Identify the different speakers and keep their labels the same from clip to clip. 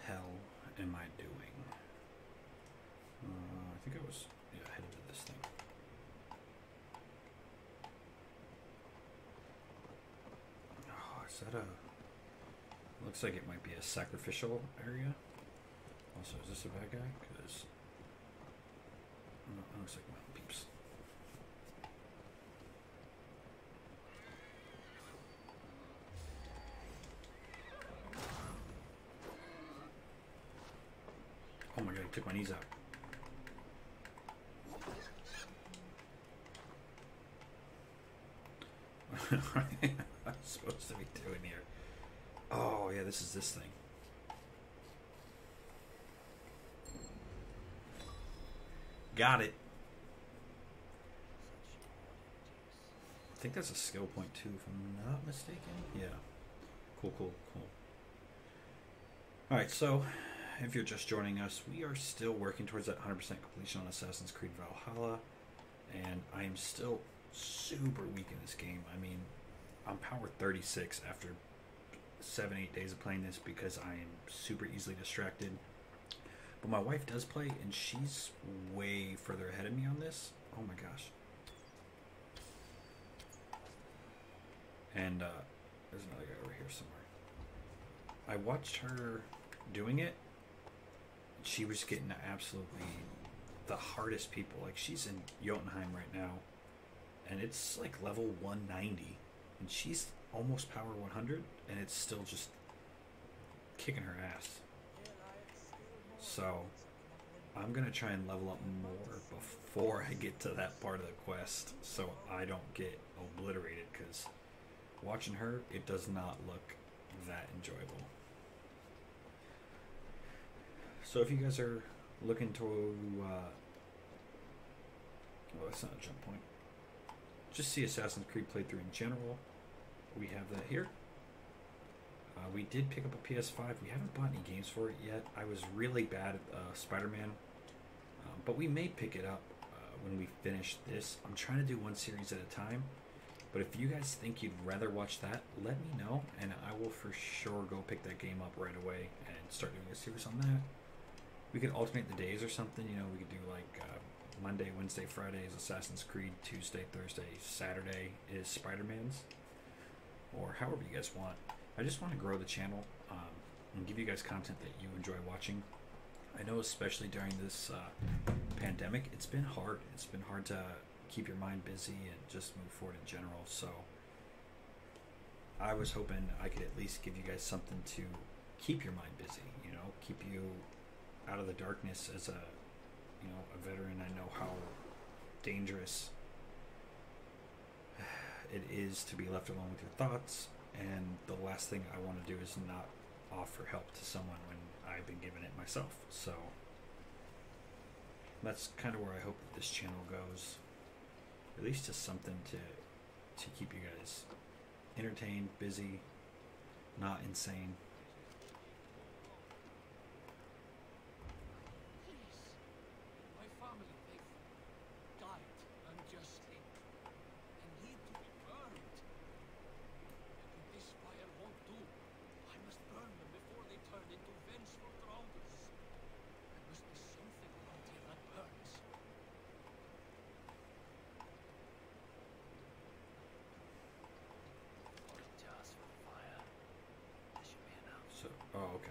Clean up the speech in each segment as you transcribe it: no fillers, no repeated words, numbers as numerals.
Speaker 1: hell am I doing? I think I was headed to this thing. Oh, is that a... Looks like it might be a sacrificial area. Also, is this a bad guy? Because... it looks like mountain peeps. Oh my god, he took my knees out. What am I supposed to be doing here? Oh yeah, this is this thing. Got it. I think that's a skill point too, if I'm not mistaken. Yeah. Cool, cool, cool. Alright, so if you're just joining us, we are still working towards that 100% completion on Assassin's Creed Valhalla. And I am still super weak in this game. I mean, I'm power 36 after 7-8 days of playing this because I am super easily distracted. But my wife does play, and she's way further ahead of me on this. Oh my gosh. And there's another guy over here somewhere. I watched her doing it. She was getting absolutely the hardest people. Like, she's in Jotunheim right now, and it's like level 190. And she's almost power 100, and it's still just kicking her ass. So I'm gonna try and level up more before I get to that part of the quest, so I don't get obliterated, because watching her, it does not look that enjoyable. So if you guys are looking to well, that's not a jump point, just see Assassin's Creed playthrough in general, we have that here. We did pick up a PS5. We haven't bought any games for it yet. I was really bad at Spider-Man, but we may pick it up when we finish this. I'm trying to do one series at a time, but if you guys think you'd rather watch that, let me know, and I will for sure go pick that game up right away and start doing a series on that. We could alternate the days or something. You know, we could do like Monday, Wednesday, Friday is Assassin's Creed, Tuesday, Thursday, Saturday is Spider-Man's, or however you guys want. I just want to grow the channel and give you guys content that you enjoy watching. I know especially during this pandemic, it's been hard. It's been hard to keep your mind busy and just move forward in general. So I was hoping I could at least give you guys something to keep your mind busy, you know, keep you out of the darkness. As a, you know, a veteran, I know how dangerous it is to be left alone with your thoughts. And the last thing I want to do is not offer help to someone when I've been given it myself. So that's kind of where I hope that this channel goes. At least just something to keep you guys entertained, busy, not insane. So, oh, okay.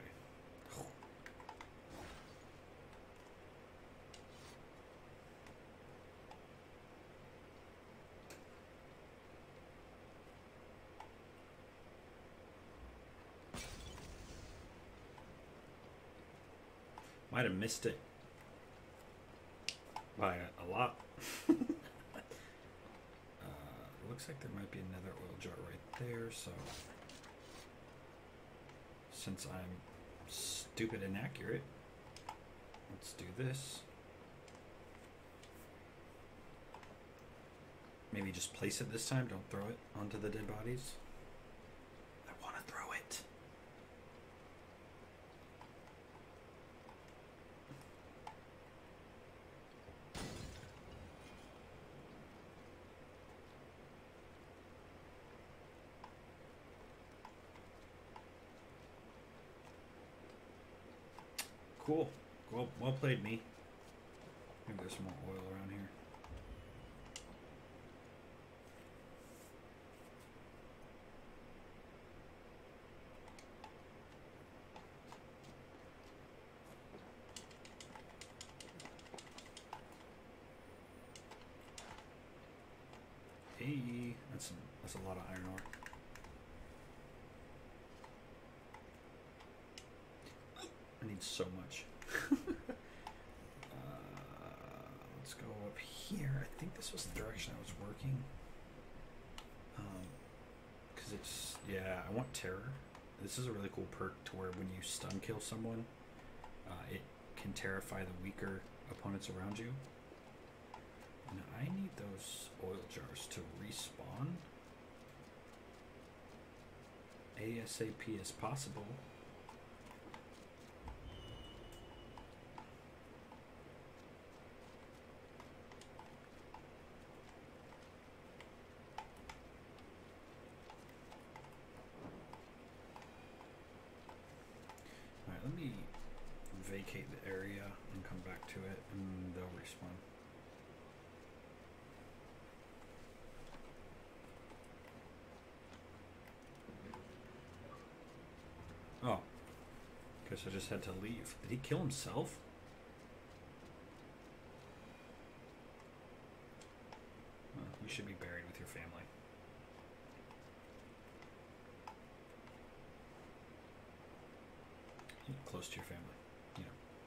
Speaker 1: Might have missed it by a lot. Looks like there might be another oil jar right there, so since I'm stupid and accurate, let's do this. Maybe just place it this time, don't throw it onto the dead bodies. I want to throw it. Cool. Well played, me. Maybe there's some more oil around here. Hey, that's a lot of iron ore. I need so much. Let's go up here. I think this was the direction I was working. Because it's, yeah, I want terror. This is a really cool perk to where when you stun kill someone, it can terrify the weaker opponents around you. And I need those oil jars to respawn ASAP as possible. Alright, let me vacate the area and come back to it, and they'll respawn. Oh. Guess I just had to leave. Did he kill himself? Well, you should be buried with your family. Close to your family. You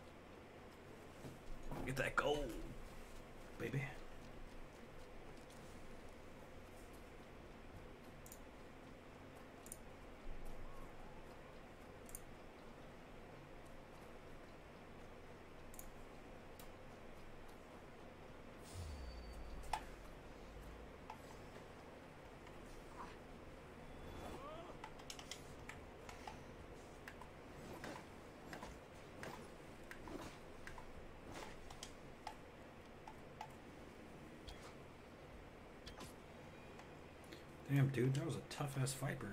Speaker 1: know. Get that gold, baby. Damn, dude, that was a tough-ass viper.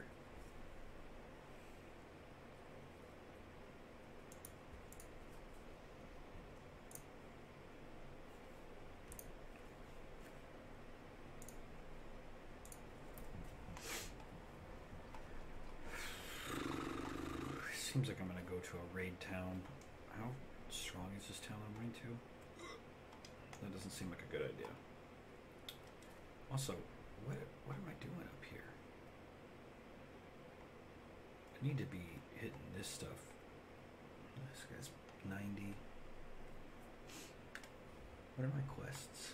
Speaker 1: Seems like I'm gonna go to a raid town. How strong is this town I'm going to? That doesn't seem like a good idea. Also, what am I doing up here? I need to be hitting this stuff. This guy's 90. What are my quests?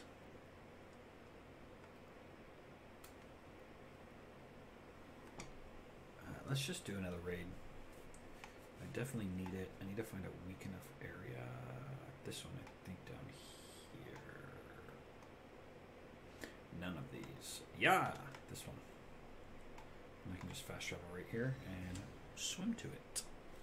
Speaker 1: Let's just do another raid. I definitely need it. I need to find a weak enough area. This one, I think, down here. None of these. Yeah, this one. And I can just fast travel right here and swim to it.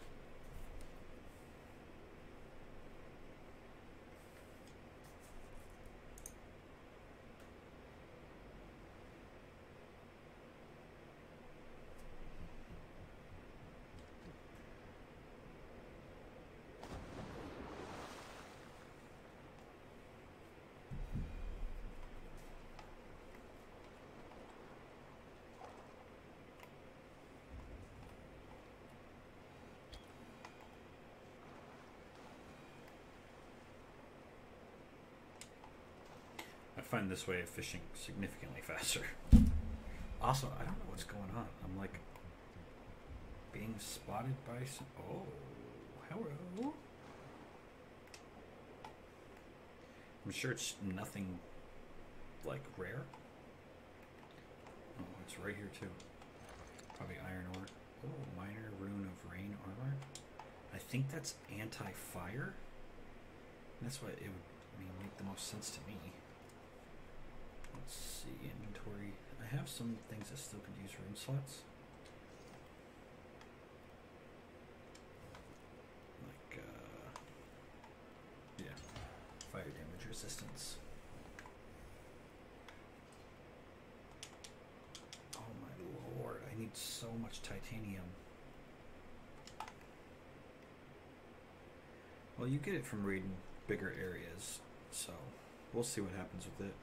Speaker 1: I find this way of fishing significantly faster. Also, I don't know what's going on. I'm like being spotted by some. Oh, hello. I'm sure it's nothing like rare. Oh, it's right here too. Probably iron ore. Oh, minor rune of rain armor. I think that's anti-fire. That's what it would make the most sense to me. Let's see, inventory. I have some things that still could use rune slots. Like, yeah, fire damage resistance. Oh my lord, I need so much titanium. Well, you get it from reading bigger areas, so we'll see what happens with it.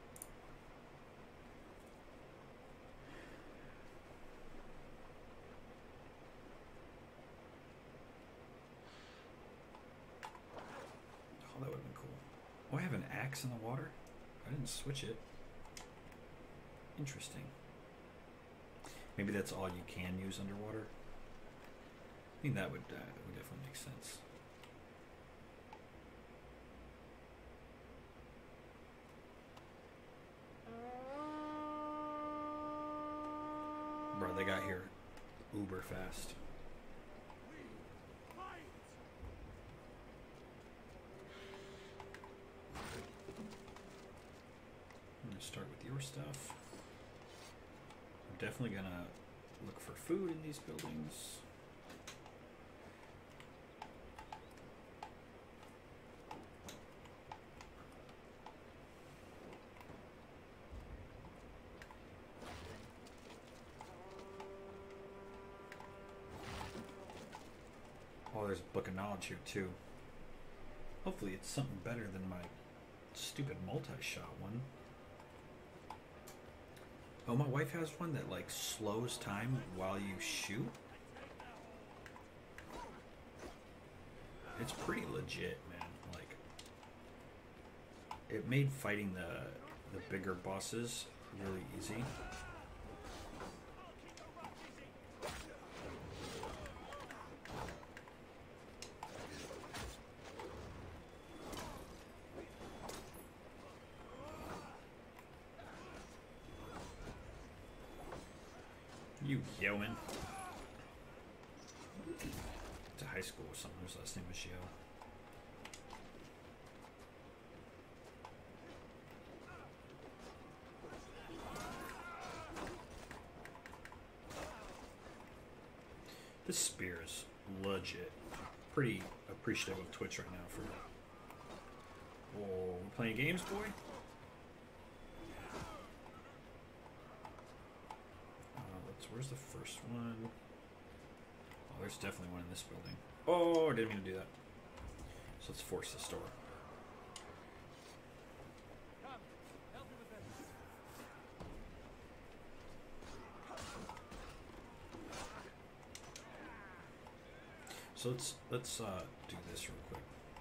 Speaker 1: Oh, that would have been cool. Oh, I have an axe in the water? I didn't switch it. Interesting. Maybe that's all you can use underwater. I think that would definitely make sense. Bro, they got here uber fast. I'm gonna start with your stuff. I'm definitely gonna look for food in these buildings. Oh, there's a book of knowledge here too. Hopefully it's something better than my stupid multi-shot one. Oh, my wife has one that like slows time while you shoot. It's pretty legit, man. Like, it made fighting the bigger bosses really easy. You Yoan. It's a high school or something. His last name was Yo. This spear is legit. Pretty appreciative of Twitch right now for. Oh, we're playing games, boy. Where's the first one? Oh, there's definitely one in this building. Oh, I didn't mean to do that. So let's force this door. So let's do this real quick.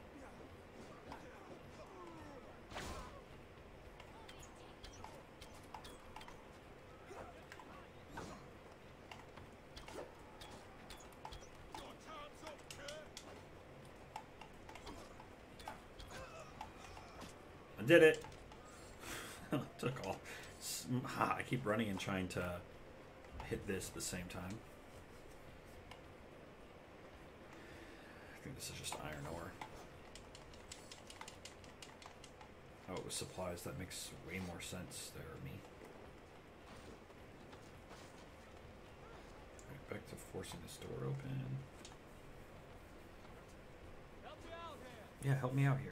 Speaker 1: Did it. Took all. I keep running and trying to hit this at the same time. I think this is just iron ore. Oh, it was supplies. That makes way more sense there, me. Right, back to forcing this door open.
Speaker 2: Help me out here.
Speaker 1: Yeah, help me out here.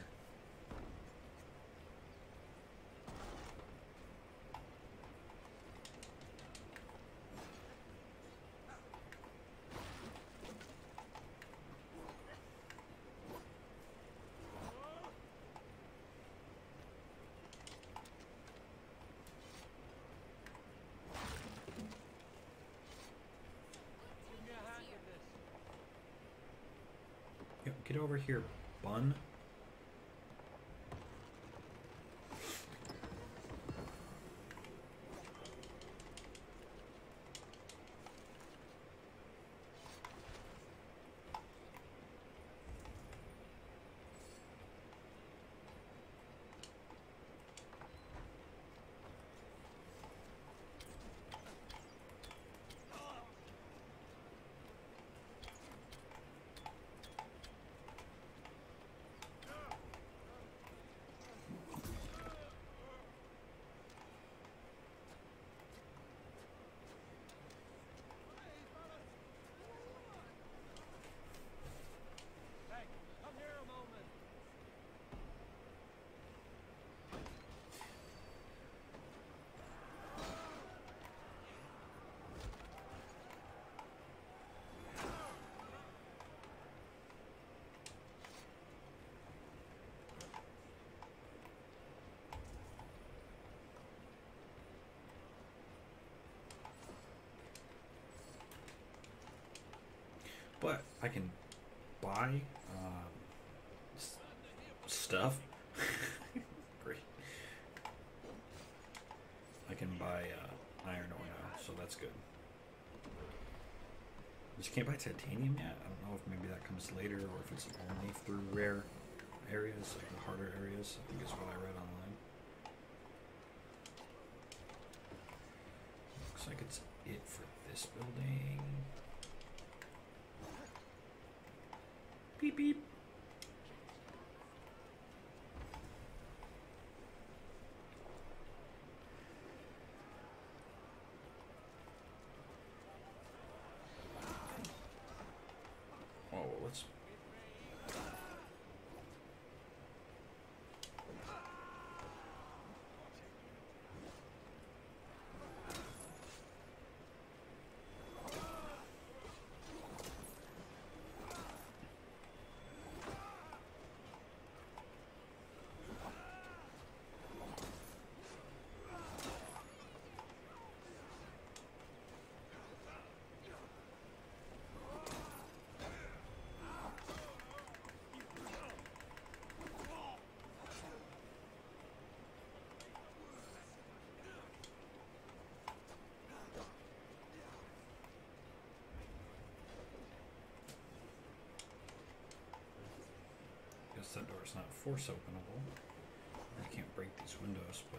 Speaker 1: Get over here, bun. I can buy stuff. Great. I can buy iron ore now, so that's good. Just can't buy titanium yet. I don't know if maybe that comes later or if it's only through rare areas, like the harder areas. I think is what I read online. Looks like it's it for this building. Beep beep. Oh, let's. That door is not force openable. I can't break these windows, but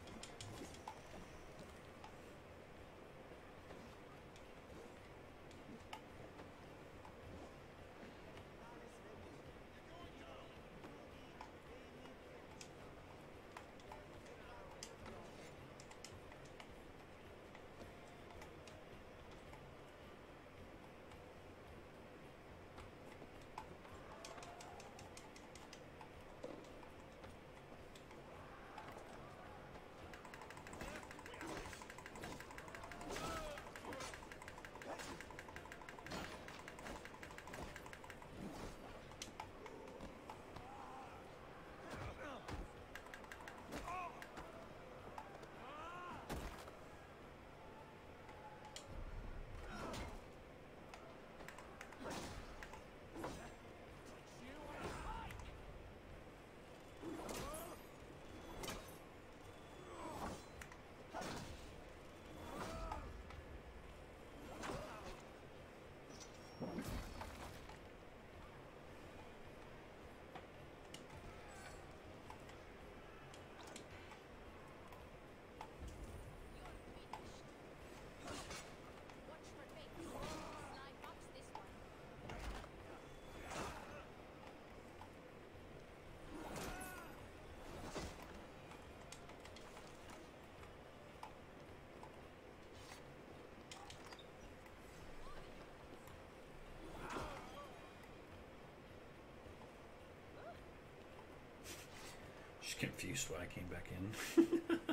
Speaker 1: just confused why I came back in.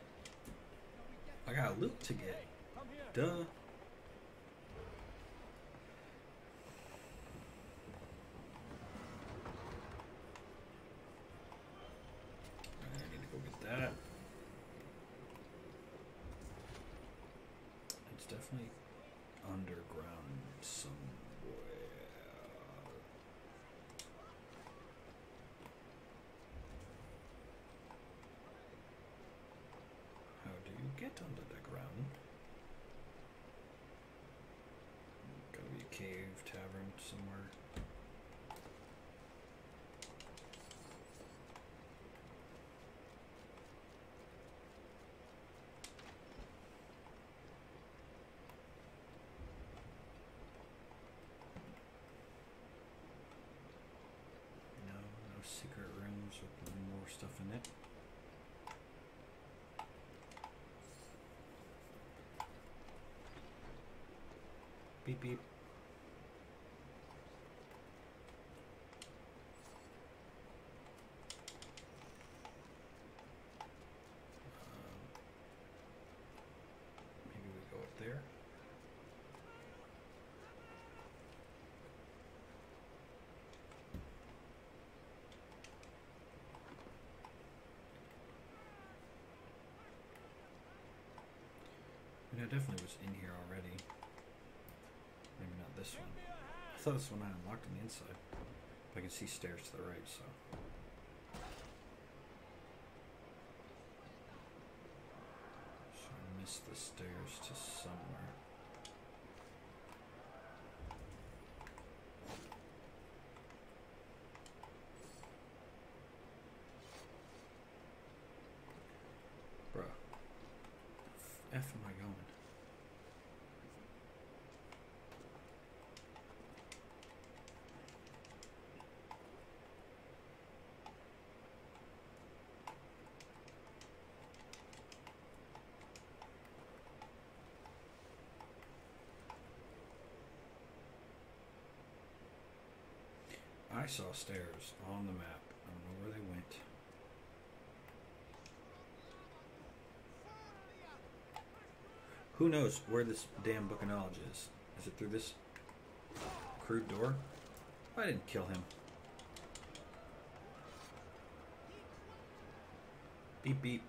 Speaker 1: I got loot to get. Duh. I need to go get that. It's definitely underground somewhere. How do you get under the ground? Gotta be a cave, tavern somewhere. No secret rooms with more stuff in it. Beep beep. Maybe we go up there. I mean, I definitely was in here already. Maybe not this one. I thought this one I unlocked on the inside. But I can see stairs to the right, so. So I missed the stairs to somewhere. Bruh. F am I going? I saw stairs on the map. I don't know where they went. Who knows where this damn book of knowledge is? Is it through this crude door? I didn't kill him. Beep beep.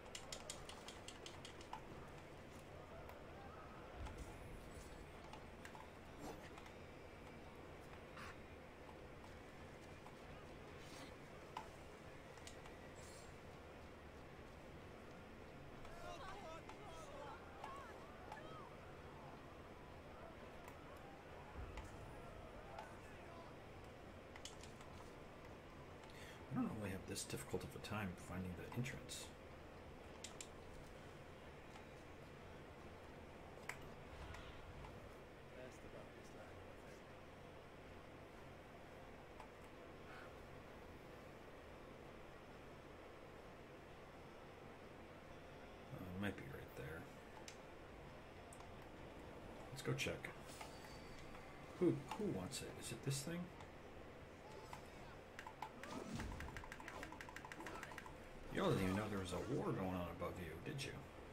Speaker 1: I don't normally have this difficult of a time finding the entrance. It might be right there. Let's go check. Who wants it? Is it this thing? Y'all didn't even know there was a war going on above you, did you?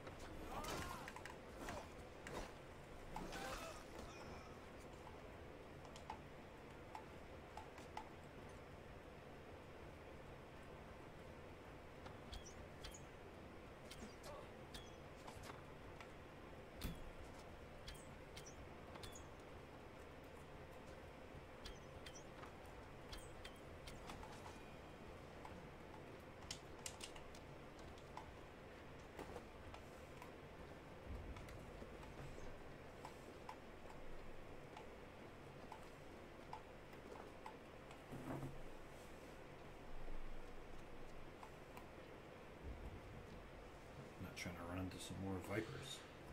Speaker 1: Trying to run into some more vipers.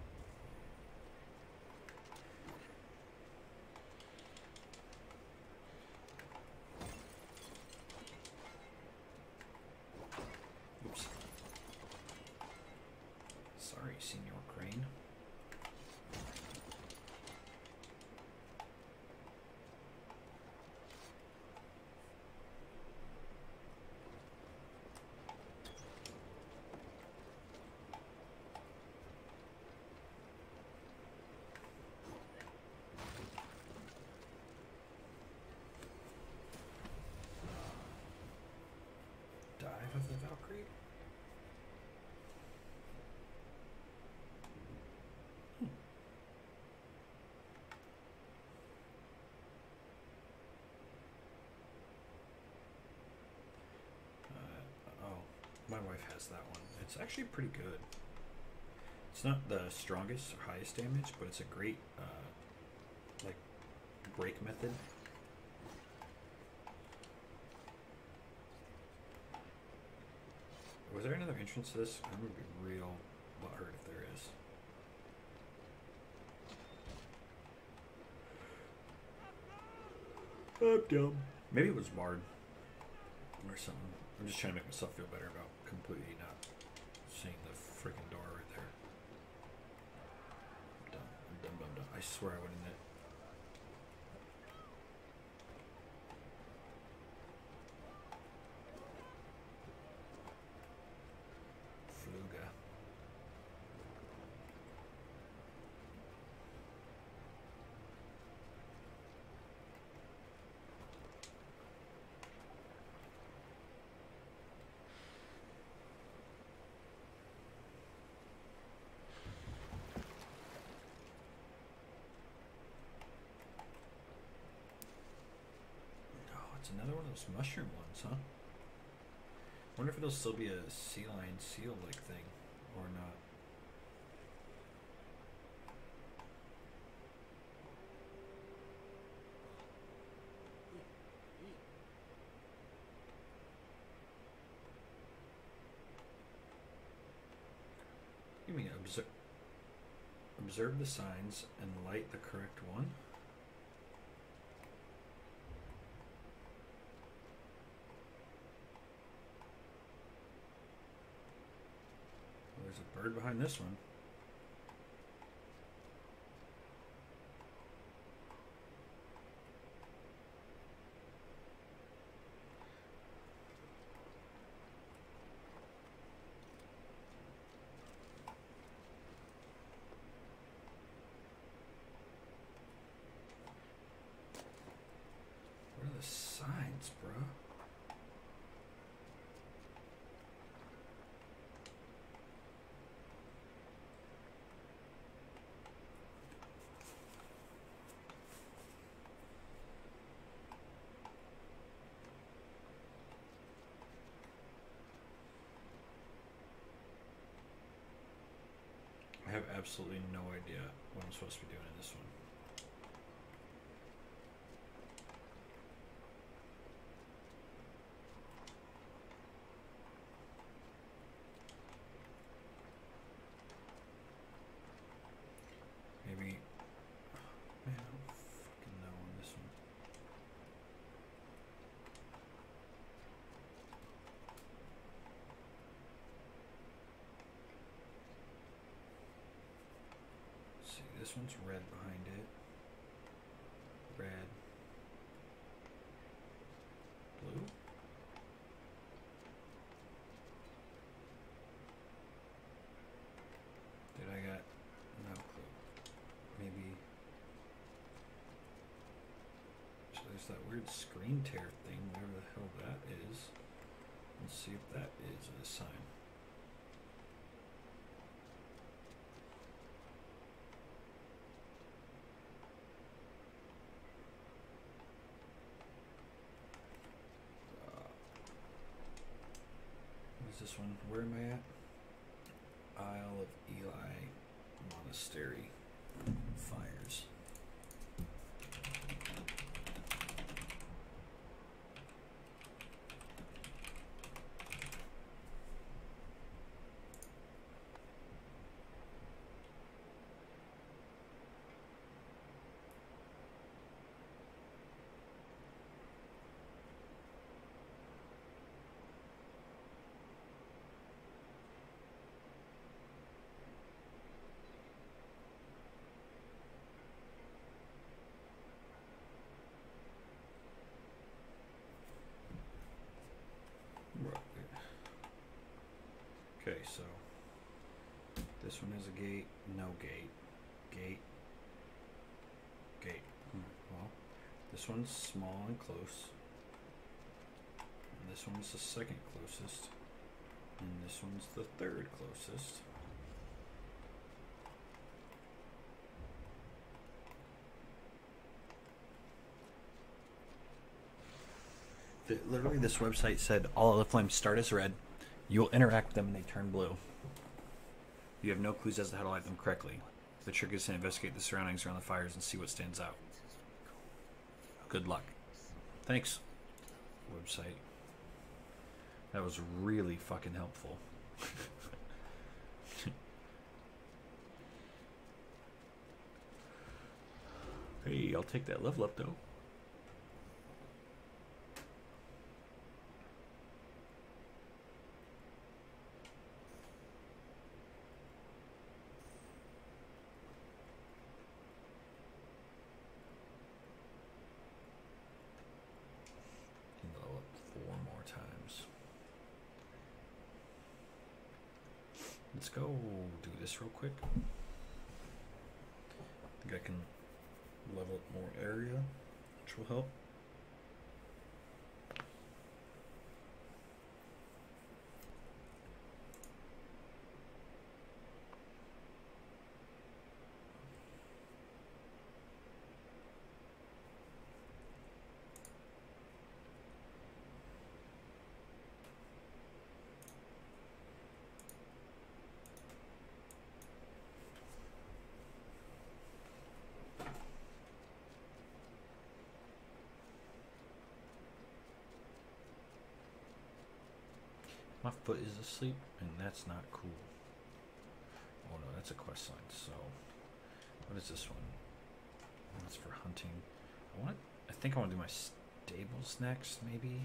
Speaker 1: Oops. Sorry, Senior Crane. Dive of the Valkyrie? Oh, my wife has that one. It's actually pretty good. It's not the strongest or highest damage, but it's a great, like, break method. Was there another entrance to this? I'm gonna be real butthurt if there is. I'm dumb. Maybe it was barred or something. I'm just trying to make myself feel better about completely not seeing the freaking door right there. I'm dumb. I'm dumb, dumb, dumb. I swear I went in it. Fluga. those mushroom ones, huh? Wonder if it'll still be a sea lion seal like thing or not. You mean observe the signs and light the correct one? Well, there's a bird behind this one. What are the signs, bro? I have absolutely no idea what I'm supposed to be doing in this one. Maybe, man, I don't fucking know on this one. Let's see, this one's red behind it. Red. Blue? Did I got no clue. Maybe. So there's that weird screen tear thing, whatever the hell that is. Let's see if that is a sign. What's this one? Where am I at? Isle of Eli Monastery. Fires. Okay, so this one has a gate, no gate, gate, gate. Well, this one's small and close, and this one's the second closest, and this one's the third closest. Literally, this website said all of the flames start as red. You will interact with them and they turn blue. You have no clues as to how to light them correctly. The trick is to investigate the surroundings around the fires and see what stands out. Good luck. Thanks, website. That was really fucking helpful. Hey, I'll take that level up though. Let's go do this real quick. I think I can level up more area, which will help. My foot is asleep, and that's not cool. Oh no, that's a quest line. So, what is this one? Oh, that's for hunting. I think I want to do my stables next, maybe.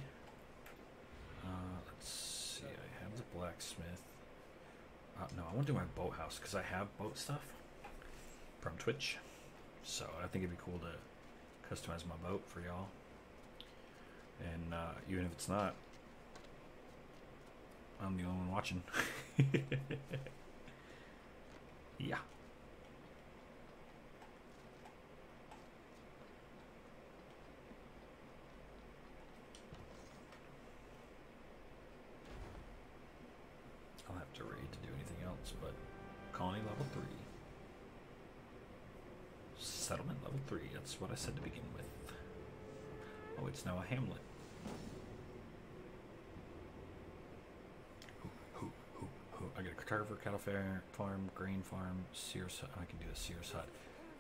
Speaker 1: Let's see. I have the blacksmith. No, I want to do my boathouse because I have boat stuff from Twitch. So I think it'd be cool to customize my boat for y'all. And even if it's not, I'm the only one watching. Yeah. I'll have to raid to do anything else, but colony level 3. Settlement level 3, that's what I said to begin with. Oh, it's now a hamlet. I got a carver, cattle farm, grain farm, Sears hut. I can do a Sears hut.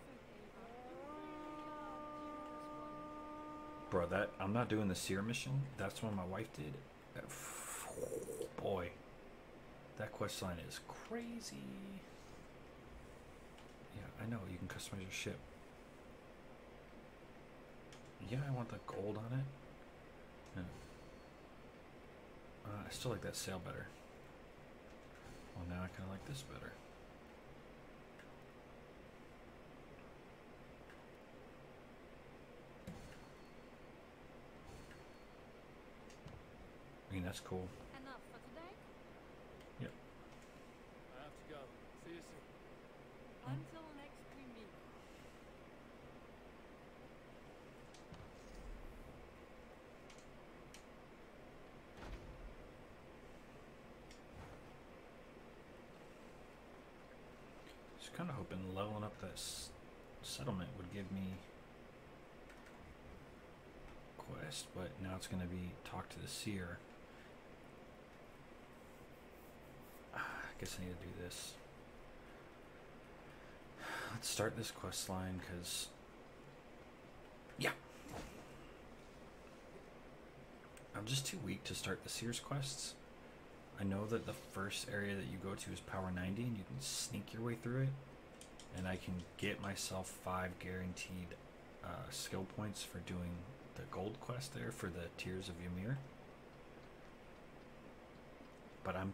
Speaker 1: Bro, I'm not doing the Sear mission. That's one my wife did. Boy, that quest line is crazy. Yeah, I know. You can customize your ship. Yeah, I want the gold on it. Yeah. I still like that sail better. Well, now I kind of like this better. I mean, that's cool.
Speaker 2: Enough for today?
Speaker 1: Yep.
Speaker 2: I have to go. See you soon. Until next we meet.
Speaker 1: Just kind of hoping leveling up this settlement would give me quest, but now it's going to be talk to the seer. I guess I need to do this. Let's start this quest line because, yeah, I'm just too weak to start the seer's quests. I know that the first area that you go to is power 90 and you can sneak your way through it, and I can get myself 5 guaranteed skill points for doing the gold quest there for the Tears of Ymir. But I'm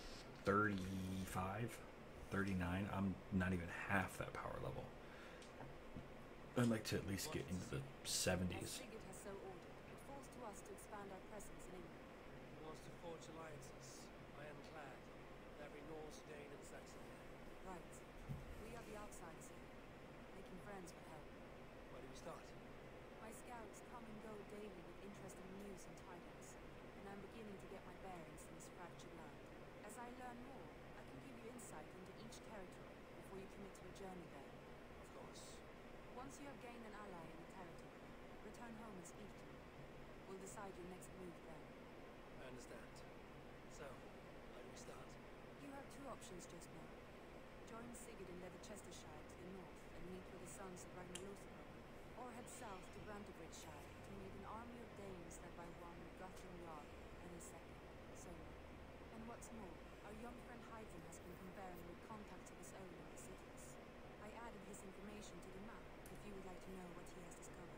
Speaker 1: 35, 39. I'm not even half that power level. I'd like to at least get into the 70s.
Speaker 3: Sigurd has so ordered, it falls to us to expand our presence in England.
Speaker 4: He wants to forge alliances, ironclad, with every Norse, Dane, and Saxon.
Speaker 3: Right. We are the outsiders here, making friends for help.
Speaker 4: Where do we start?
Speaker 3: My scouts come and go daily with interesting news and tidings, and I'm beginning to get my bearings in this fractured land. As I learn more, I can give you insight into each territory before you commit to a journey there.
Speaker 4: Of course.
Speaker 3: Once you have gained an ally in the territory, return home and speak to me. We'll decide your next move then.
Speaker 4: I understand. So, where do we start?
Speaker 3: You have 2 options just now. Join Sigurd in Leicestershire to the north and meet with the sons of Ragnar Lothbrok, or head south to Brandenburgshire to meet an army of Danes led by one Guthrum Jarl and his second, Solo. And what's more, our young friend Heidrun has been conferring with contacts of his own in the cities. I added his information to the map if you would like to know what he has discovered.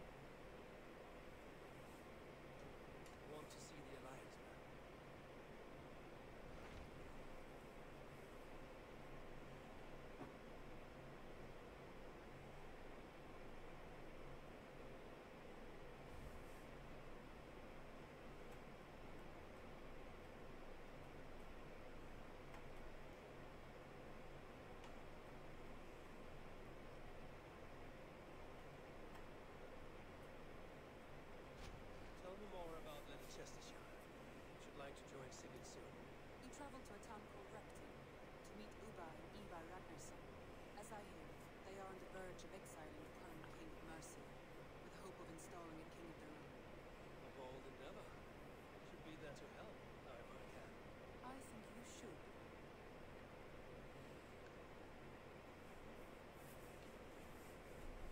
Speaker 4: I want to see the alliance map. Tell me more about Leicestershire. Should like to join Sigurd soon.
Speaker 3: You travel to a town called Repton to meet Ubba and Ivar Ragnarsson. As I hear, they are on the verge of exiling the current king of Mercia, with the hope of installing a king of their own.
Speaker 4: A bold endeavor. Should be there to help, however I can.
Speaker 3: I think you should.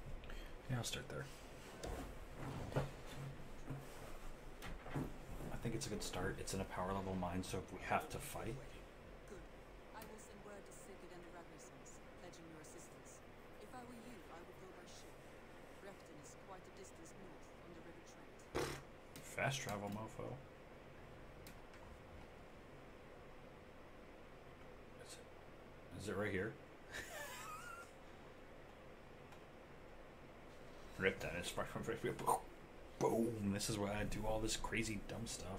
Speaker 1: Yeah, I'll start there. I think think it's a good start. It's in a power level mine, so if we have to fight,
Speaker 3: Good. I will send word to Sigurd and the Ragnarsons, pledging your assistance. If I were you, I would go by ship. Refton is quite a distance north on the River Trent.
Speaker 1: fast travel, mofo. Is it right here? Rip that is boom. This is where I do all this crazy dumb stuff.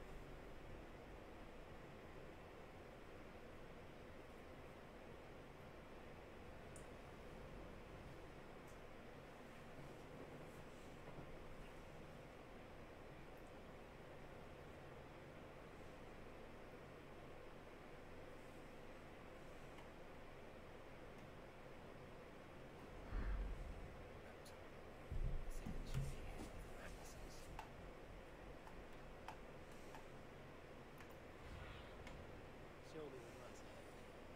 Speaker 4: Show me the lights ahead.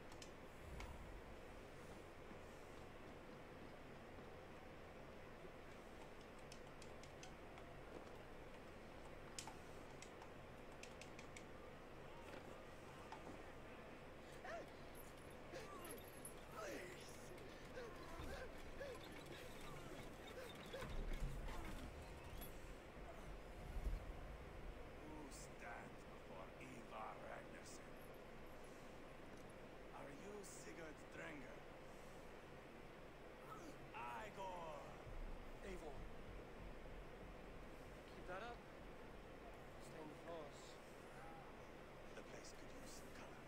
Speaker 5: Who stands before Ivar Ragnarsson? Are you Sigurd Drenger? Igor!
Speaker 4: Avon. Keep that up. Stay in the force.
Speaker 5: The place could use some color.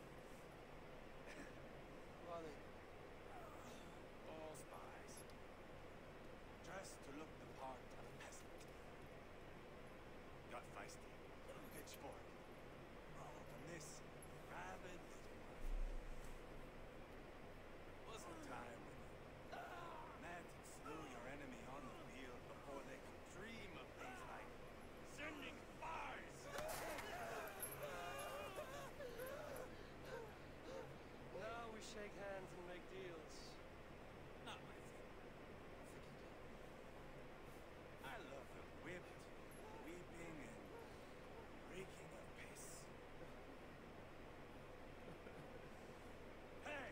Speaker 4: Who are they?
Speaker 5: All spies. Dressed to look the part of a peasant. Got feisty. Good sport. Rolled on this rabid little one. Was the time when you met and slew your enemy on the field before they could dream of things like sending spies.
Speaker 4: Now we shake hands and make deals.
Speaker 5: Not my thing. I love the whipped, weeping, and reeking of piss. Hey!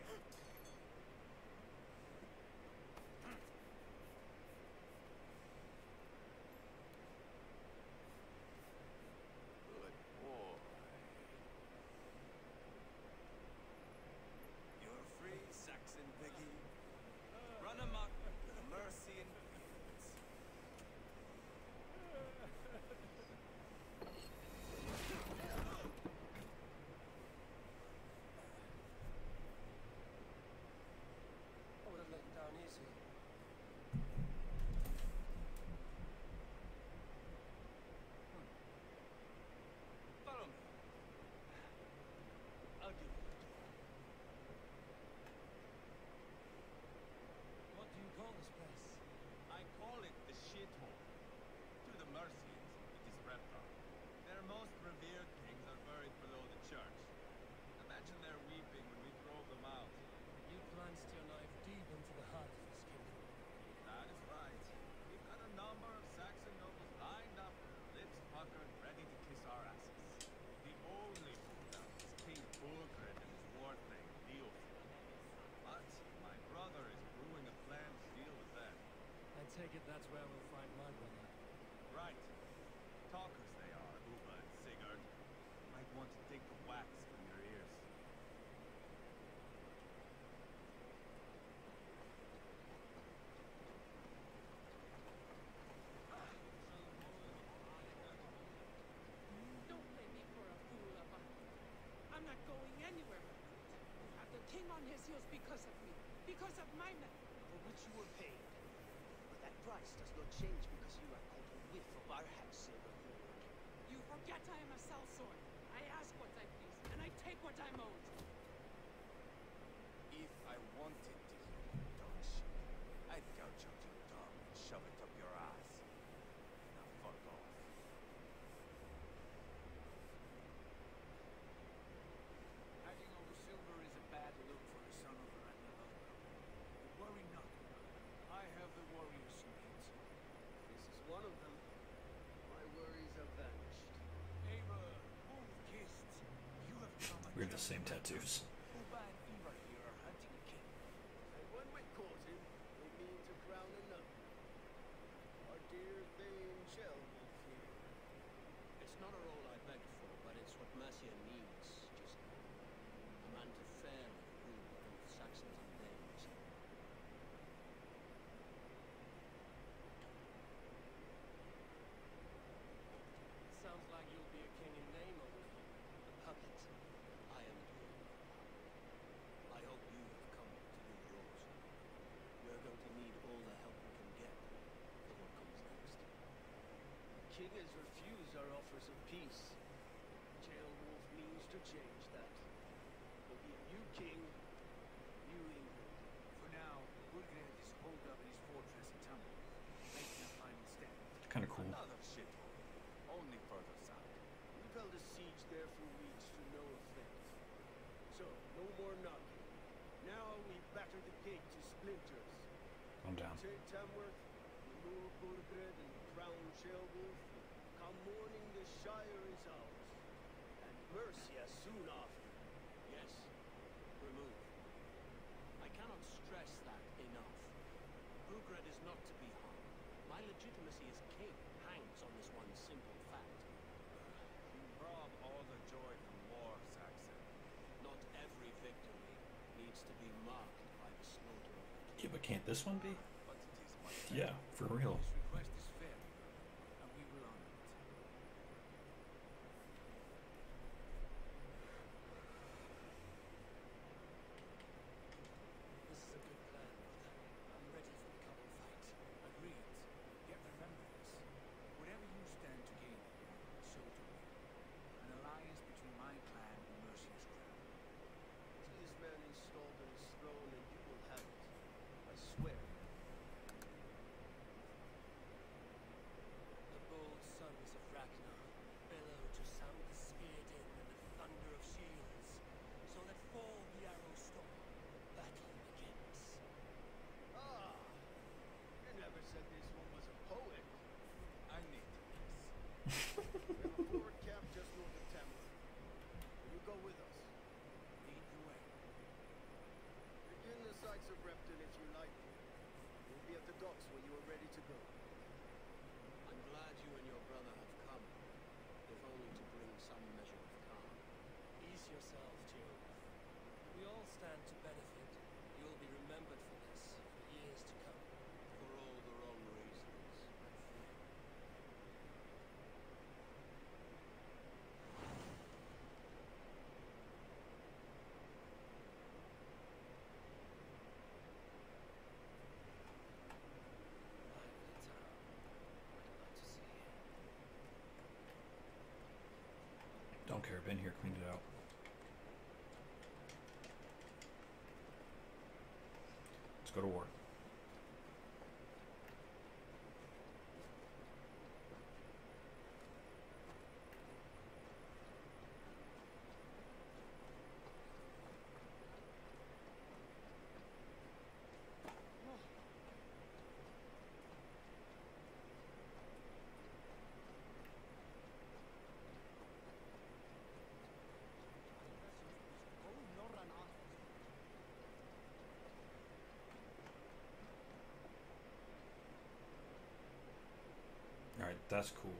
Speaker 5: Good boy. You're free, Saxon piggy. Run amok with mercy and fields.
Speaker 4: I would have let you down easy.
Speaker 5: Follow me. I'll give you a tour.
Speaker 2: What do you call this place?
Speaker 6: I call it the shithole. To the Mercians, it is Reptar. Their most revered kings are buried below the church. Imagine their weeping when we drove them out.
Speaker 2: You plunged your knife deep into the heart of this kingdom.
Speaker 6: That is right. We've got a number of Saxon nobles lined up, lips puckered, ready to kiss our asses. The only holdout is King Burgred and his war thing, Leofold. But my brother is brewing a plan to deal with them.
Speaker 2: I take it that's where we'll find my brother.
Speaker 6: Right. Talkers they are, Uba and Sigurd. Might want to take the wax from your ears.
Speaker 7: Don't play me for a fool, Abba. I'm not going anywhere. You have the king on his heels because of me, because of my men.
Speaker 4: For which you were paid. But that price does not change because you are caught a whiff of our half-silver hoard.
Speaker 7: You forget I am a sellsword. I ask what I please, and I take what I'm owed.
Speaker 5: If I wanted to hear you dog shit, I'd gouge out your tongue and shove it up your ass. Now fuck off. Hacking over silver is a bad look for the son of Ragnarok. Worry not. I have the warrior's needs.
Speaker 4: This is one of them. My worries have vanished.
Speaker 5: A
Speaker 1: We have the same tattoos.
Speaker 5: Who bad fever here are hunting a king?
Speaker 4: And when we caught him, we mean to crown another. Our dear Thane Shellwolf here.
Speaker 8: It's not a role I begged for, but it's what Mercia needs just now. A man to fairly rule both Saxons and Danes.
Speaker 2: Sounds like you'll be a king in name only.
Speaker 8: A puppet. I am doing my part. I hope you have come to do yours. We're going to need all the help we can get for what comes next.
Speaker 4: The king has refused our offers of peace. Shellwolf means to change that. We'll be a new king, new England.
Speaker 5: For now, Burgred is holed up in his fortress in Tamworth, making a final stand.
Speaker 1: Kind of cool.
Speaker 5: Another shithole, only further south.
Speaker 4: We've held a siege there for weeks to no effect. So, no more knocking. Now we batter the gate to splinters.
Speaker 1: I'm down.
Speaker 4: Take Tamworth, remove Burgred and crown Shellwolf. Come morning, the Shire is ours. And Mercia soon after.
Speaker 8: Yes, remove. I cannot stress that enough. Burgred is not to be harmed. My legitimacy as king hangs on this one simple fact.
Speaker 5: You rob all the joy from war, Saxon.
Speaker 8: Not every victory needs to be marked by the slaughter of a king.
Speaker 1: Yeah, but can't this one be?
Speaker 5: But it is my
Speaker 1: Yeah, for real.
Speaker 5: This request is fair, and we will honor it.
Speaker 2: This is a good plan, brother. I'm ready for the coming fight.
Speaker 5: Agreed. Yet remember this. Whatever you stand to gain here, so do we. An alliance between my clan and Mercia's crown.
Speaker 4: See this man installed on his throne and you will have it. I swear.
Speaker 2: The bold sons of Ragnar bellow to sound the spear din and the thunder of shields, so that fall the arrow storm, battle begins.
Speaker 4: Ah! You never said this one was a poet.
Speaker 5: I need this.
Speaker 4: We have a forward camp just north of Tamworth. Will you go with us?
Speaker 5: Lead the way.
Speaker 4: Begin the sights of Repton if you like. We'll be at the docks when you are ready to go.
Speaker 8: I'm glad you and your brother have come, if only to bring some measure of calm.
Speaker 2: Ease yourself, Jill. We all stand to benefit. You'll be remembered for this for years to come.
Speaker 8: For all the wrong reasons, I'm afraid.
Speaker 2: Lively town. I'd like to see.
Speaker 1: Don't care. Been here, cleaned it out. Let's go to war. Alright, that's cool.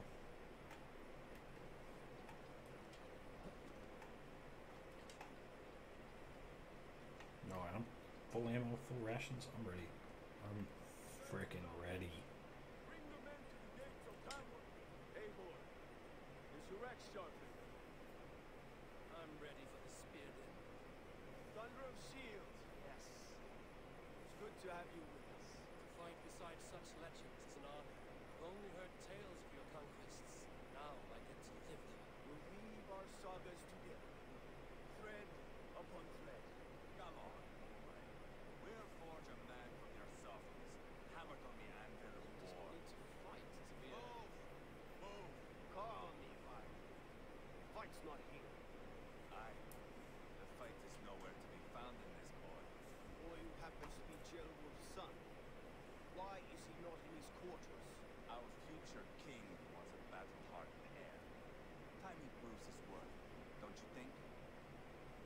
Speaker 1: No, I'm full ammo, full rations. I'm ready. I'm freaking ready.
Speaker 4: Bring the men to the gates of Tamworth. Eivor, is your axe sharpened?
Speaker 2: I'm ready for the spear din.
Speaker 4: Thunder of shields. Yes. It's good to have you with us.
Speaker 2: To fight beside such legends is an honor. I've only heard tales of your conquests. Now I get to live them.
Speaker 4: We'll weave our sagas together. Thread upon thread.
Speaker 5: Come on, boy. We'll forge a man from your softness, hammered on the anvil of
Speaker 2: Just
Speaker 5: war.
Speaker 2: need to fight to be a...
Speaker 5: Move! Move!
Speaker 4: Calm, Ivar. Fight's not here.
Speaker 5: Aye. The fight is nowhere to be found in this boy.
Speaker 4: Boy who happens to be Shellwolf's son. Why is he not in his quarters?
Speaker 5: Our future king was a battle-hardened heir. Time he proves his worth, don't you think?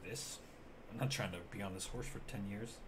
Speaker 1: this. I'm not trying to be on this horse for 10 years.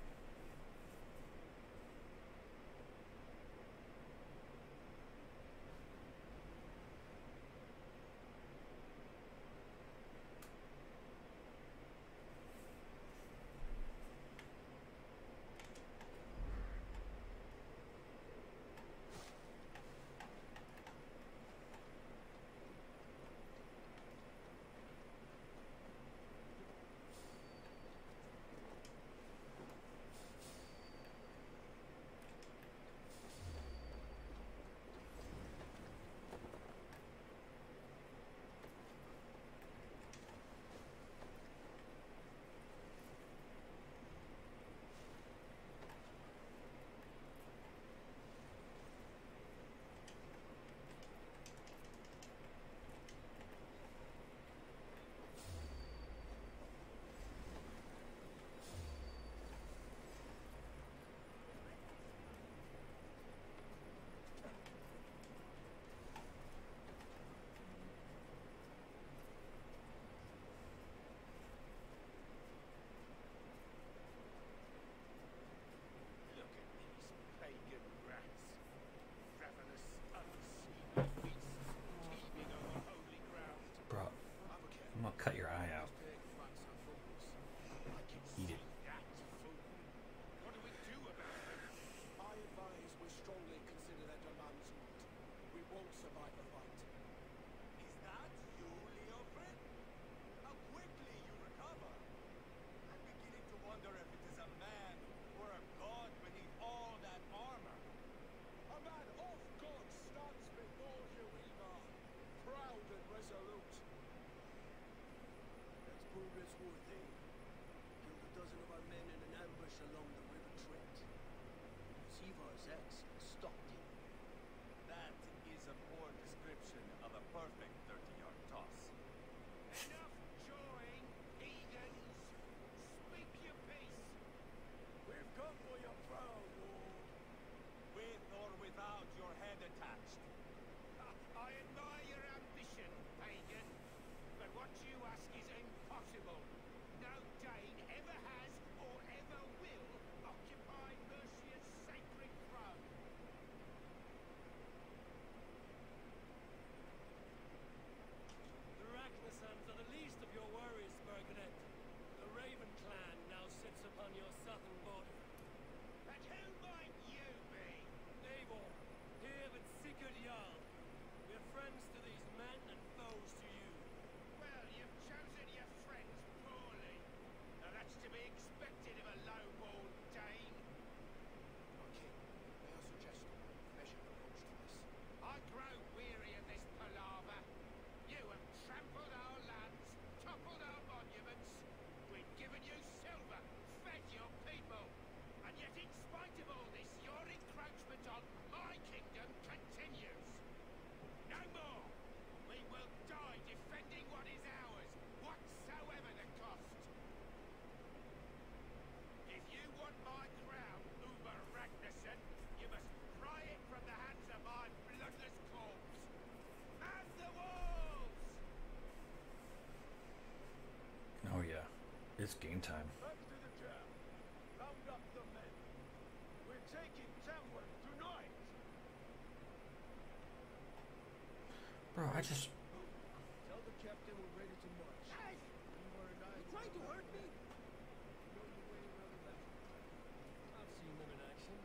Speaker 5: Look at these pagan rats. Ravenous, unseemly beasts teeming over holy ground.
Speaker 1: Bro,
Speaker 5: Have a care.
Speaker 1: I'm gonna cut your eye out.
Speaker 5: Big rats are fools. I can
Speaker 1: Eat
Speaker 5: see
Speaker 1: it.
Speaker 5: that fool. What do we do about them?
Speaker 4: I advise we strongly consider their demands not. We won't survive the fight.
Speaker 5: Is that you, Leofred? How quickly you recover. I'm beginning to wonder if it is a man or a god beneath all that armor.
Speaker 4: A man of God stands before you, Weaver, proud and resolute. Let's prove it's worthy. Killed a dozen of our men in an ambush along the River Trent. Sivar's ex stopped him.
Speaker 5: That is a poor description of a perfect 30-yard toss. Enough jawing, heathens! Speak your piece!
Speaker 4: We've come for your throne, Lord.
Speaker 5: With or without your head attached. I admire your ambition, pagan, but what you ask is impossible. No Dane ever has or ever will occupy Mercia's sacred throne.
Speaker 8: The Ragnarsons are the least of your worries, Berganet. The Raven clan now sits upon your southern border.
Speaker 5: And who might you be?
Speaker 8: Eivor, here but Sigurd Jarl. We're friends to these men and foes to you.
Speaker 5: Well, you've chosen your friends poorly. Now that's to be expected of a low-born Dane.
Speaker 4: Our king, may I suggest a measured approach to this?
Speaker 5: I grow weary of this palaver. You have trampled our lands, toppled our monuments. We've given you silver, fed your people. And yet in spite of all this, your encroachment on my kingdom continues. No more! We will die defending what is ours, whatsoever the cost. If you want my crown, Uber Ragnarsson, you must pry it from the hands of my bloodless corpse. And the walls!
Speaker 1: Oh yeah, it's game time.
Speaker 4: Back to the camp. Round up the men. We're taking Tamworth tonight.
Speaker 1: Bro, I just...
Speaker 4: Tell the captain we're ready to march.
Speaker 7: Hey!
Speaker 4: Weaver and I
Speaker 7: You trying to hurt me?
Speaker 4: know the way around the back.
Speaker 8: I've seen them in action.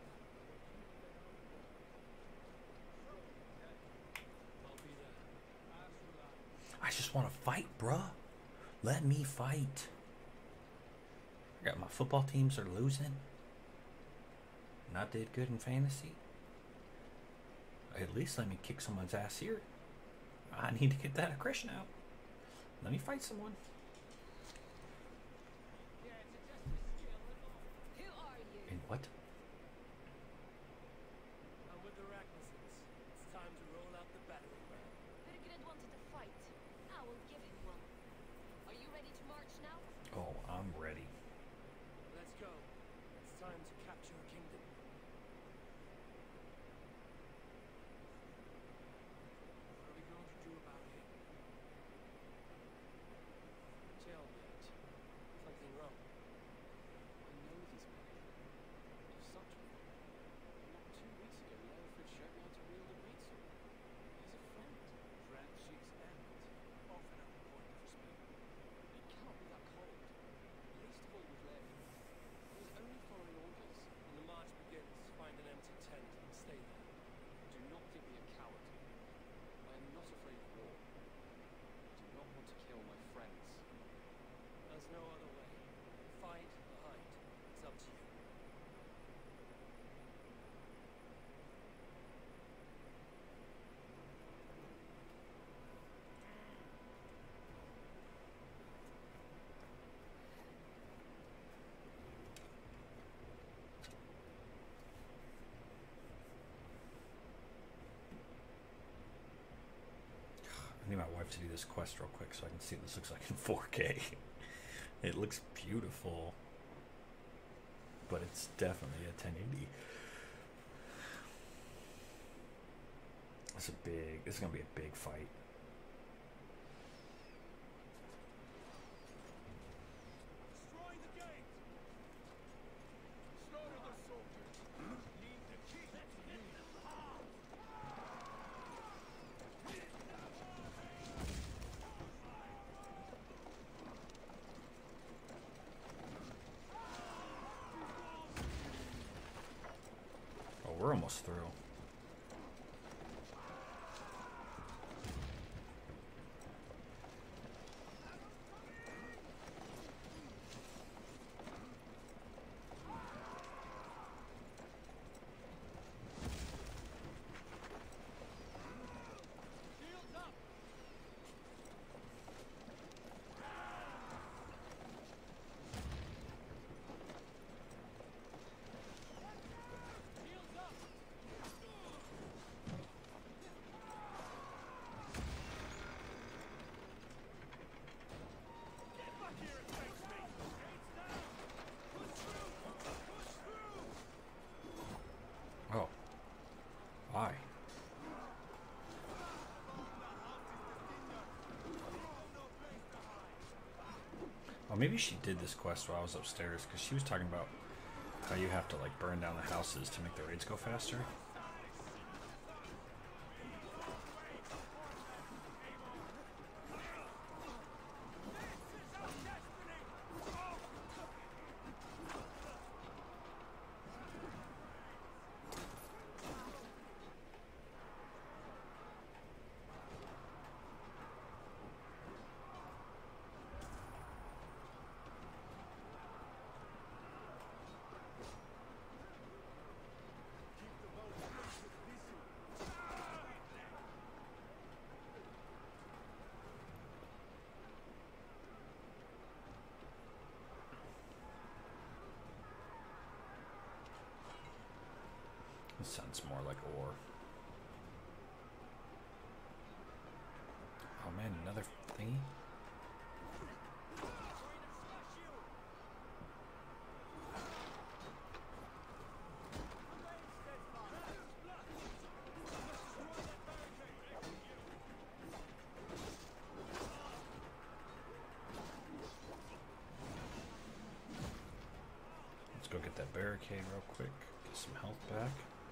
Speaker 8: I'll be there.
Speaker 1: I just want to fight, bruh. Let me fight. I got my football teams are losing. Not did good in fantasy. At least let me kick someone's ass here. I need to get that aggression out. Let me fight someone.
Speaker 3: Who are you?
Speaker 1: In what?
Speaker 8: I'm with the Ragnarsons. It's time to roll out the battering ram.
Speaker 3: Bergred wanted to fight. I will give him one. Are you ready to march now?
Speaker 1: Oh, I'm ready.
Speaker 8: Let's go. It's time to capture a kingdom. What are we going to do about him? Tell me it.
Speaker 1: to do this quest real quick so I can see what this looks like in 4K. It looks beautiful, but it's definitely a 1080. This is gonna be a big fight.
Speaker 5: Destroy the gate! Slaughter the soldiers! Leave the key to me!
Speaker 1: Oh, we're almost through.
Speaker 5: Shields up! Shields up! Get back here and face me! Gates down! Push through! Push through!
Speaker 1: Oh. Why? Oh, maybe she did this quest while I was upstairs, because she was talking about how you have to like burn down the houses to make the raids go faster. This sounds more like ore. Oh man, another thingy? Let's go get that barricade real quick. Get some health back.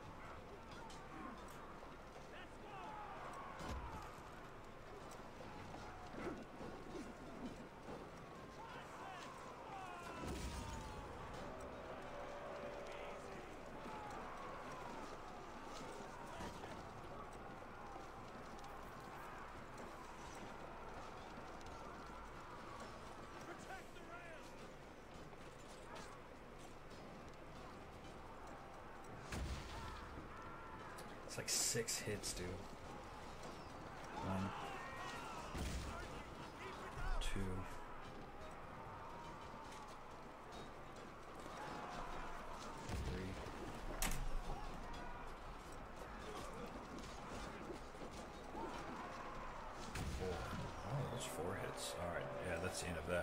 Speaker 1: It's like 6 hits, dude. 1, 2. 3. 4. Oh, that's 4 hits. Alright, yeah, that's the end of that.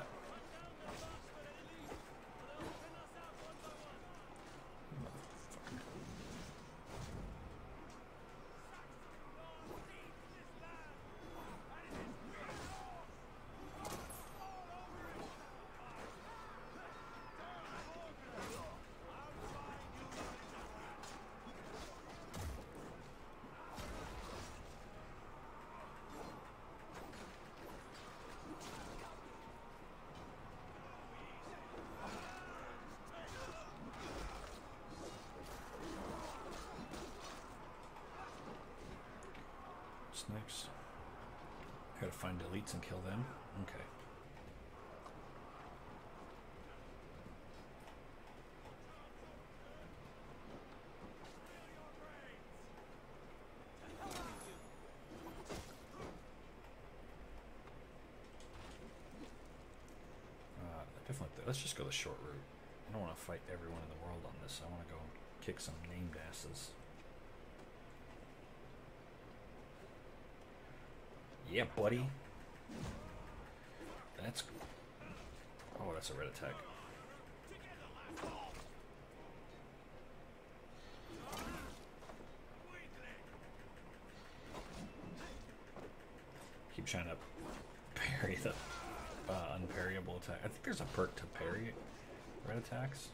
Speaker 1: What's next? I gotta find elites and kill them. Okay. Definitely. Let's just go the short route. I don't want to fight everyone in the world on this. I want to go kick some named asses. Yeah, buddy. That's... Oh, that's a red attack. Keep trying to parry the unparryable attack. I think there's a perk to parry red attacks.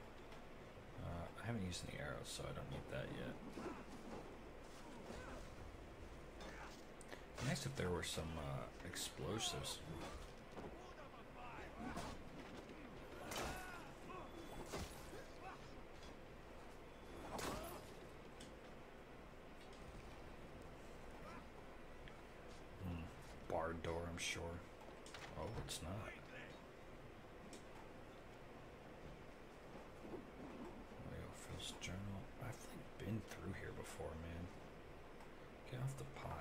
Speaker 1: I haven't used any arrows, so I don't need that yet. Nice if there were some explosives. Barred door, I'm sure. Oh, it's not. Phil's journal. I've like been through here before, man. Get off the pot.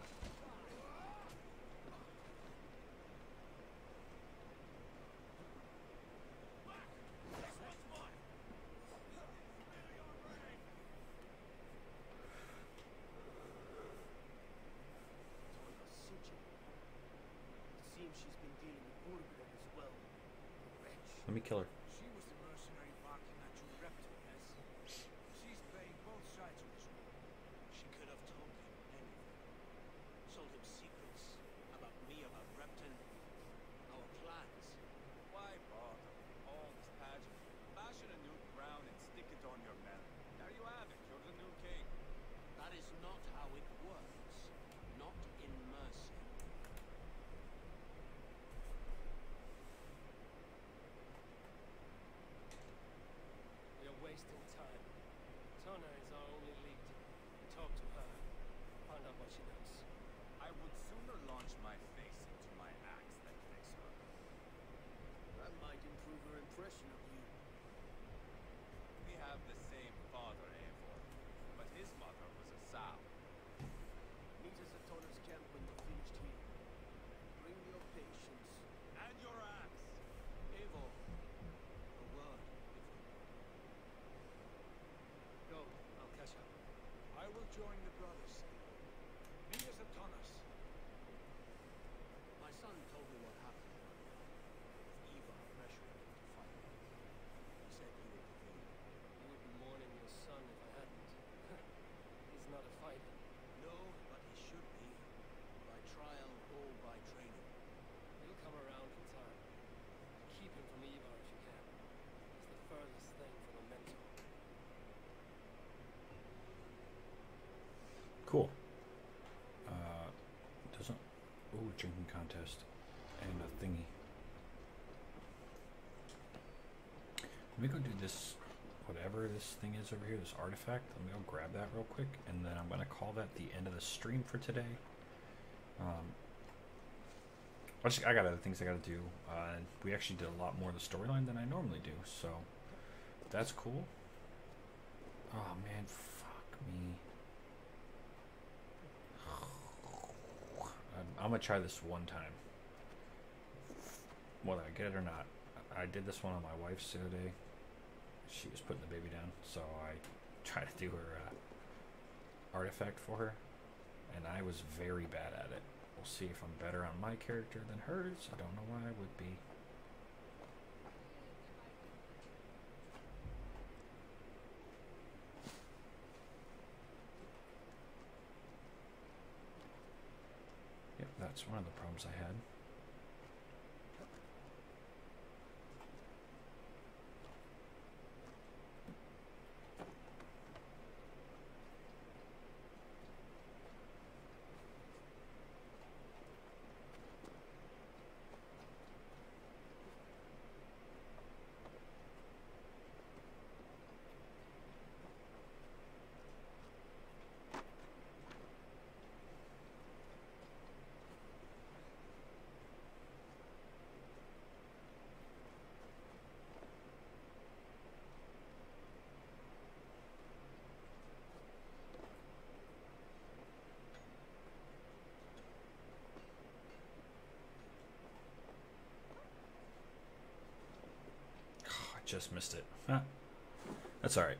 Speaker 4: Seems she's been dealing with Burgred as well. Wretch.
Speaker 1: Let me kill her.
Speaker 5: She was the mercenary barking at you reptile, yes? She's playing both sides of this war.
Speaker 8: She could have told him anything. Told him secrets about me, about Repton, our plans.
Speaker 6: Why bother? All this pageant. Fashion a new crown and stick it on your melon. There you have it. You're the new king.
Speaker 8: That is not how it works. Not in mercy.
Speaker 2: You're wasting time. Tona is our only lead. Talk to her. Find out what she knows.
Speaker 6: I would sooner launch my face into my axe than face her.
Speaker 4: That might improve her impression of you.
Speaker 6: We have the same father, Eivor, but his mother was a sow.
Speaker 4: Meet us at Tona's camp when you're finished here. Bring your patience.
Speaker 6: And your axe!
Speaker 8: Eivor, a word, if you will.
Speaker 2: Go. I'll catch up.
Speaker 5: I will join the brothers. Meet us at Thomas.
Speaker 8: My son told me what happened. Ivar pressured him to fight. He said he would prevail.
Speaker 2: You would be mourning your son if I hadn't. He's not a fighter.
Speaker 8: No, but he should be. By trial or by training.
Speaker 2: He'll come around in time. Keep him from Ivar if you can. He's the furthest thing from a mentor.
Speaker 1: Cool. Doesn't... Ooh, drinking contest. And a thingy. Let me go do this, whatever this thing is over here, this artifact. Let me go grab that real quick, and then I'm going to call that the end of the stream for today. I got other things I got to do. We actually did a lot more of the storyline than I normally do, so that's cool. Oh man, fuck me. I'm gonna try this one time, whether I get it or not. I did this one on my wife's the other day. She was putting the baby down, so I tried to do her artifact for her, and I was very bad at it. We'll see if I'm better on my character than hers. I don't know why I would be. Yep, that's one of the problems I had. Just missed it. Huh. That's alright.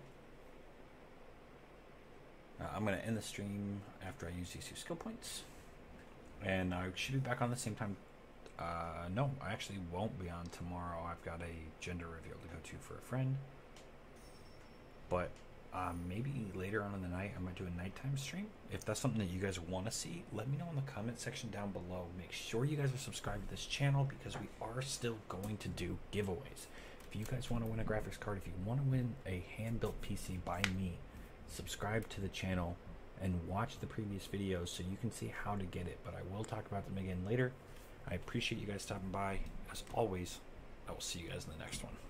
Speaker 1: I'm going to end the stream after I use these 2 skill points. And I should be back on the same time No, I actually won't be on tomorrow. I've got a gender reveal to go to for a friend. But maybe later on in the night, I might do a nighttime stream. If that's something that you guys want to see, let me know in the comment section down below. Make sure you guys are subscribed to this channel because we are still going to do giveaways. If you guys want to win a graphics card, if you want to win a hand-built PC by me, subscribe to the channel and watch the previous videos so you can see how to get it. But I will talk about them again later. I appreciate you guys stopping by. As always, I will see you guys in the next one.